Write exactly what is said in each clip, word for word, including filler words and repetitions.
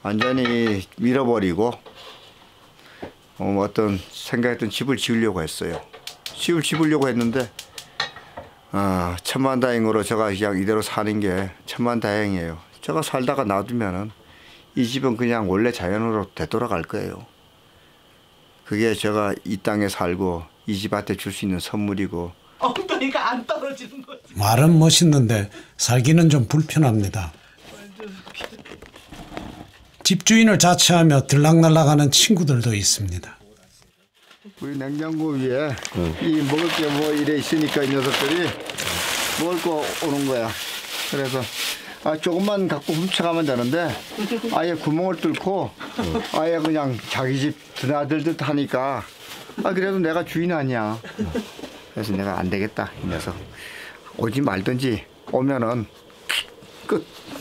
완전히 밀어버리고 어, 어떤 생각했던 집을 지으려고 했어요. 집을 지으려고 했는데 아, 천만다행으로 제가 그냥 이대로 사는 게 천만다행이에요. 제가 살다가 놔두면은 이 집은 그냥 원래 자연으로 되돌아갈 거예요. 그게 제가 이 땅에 살고 이 집한테 줄 수 있는 선물이고. 엉덩이가 안 떨어지는 거지. 말은 멋있는데 살기는 좀 불편합니다. 집주인을 자처하며 들락날락하는 친구들도 있습니다. 우리 냉장고 위에 응. 이 먹을 게 뭐 이래 있으니까 이 녀석들이 먹을 거 오는 거야. 그래서 아, 조금만 갖고 훔쳐가면 되는데 아예 구멍을 뚫고 응. 아예 그냥 자기 집 드나들듯 하니까 아, 그래도 내가 주인 아니야. 그래서 내가 안 되겠다, 이 녀석. 오지 말든지 오면은 끝.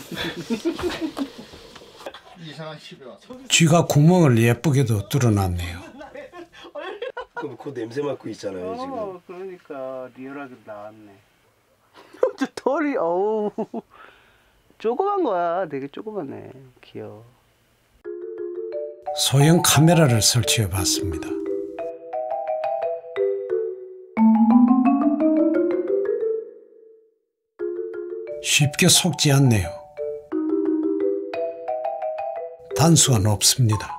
쥐가 구멍을 예쁘게도 뚫어놨네요. 그럼 그 냄새 맡고 있잖아요, 어, 지금. 그러니까 리얼하게 나왔네. 저 털이 어우 조그만 거야. 되게 조그만해. 귀여워. 소형 카메라를 설치해 봤습니다. 쉽게 속지 않네요. 단수가 높습니다.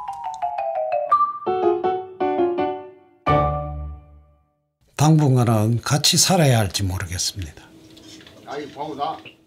당분간은 같이 살아야 할지 모르겠습니다. 아이, 보고 나.